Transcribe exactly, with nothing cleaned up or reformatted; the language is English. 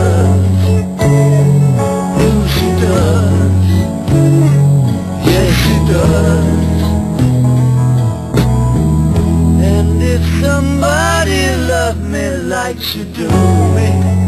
does. Oh, she does. Yes, she does. And if somebody loved me like she do me,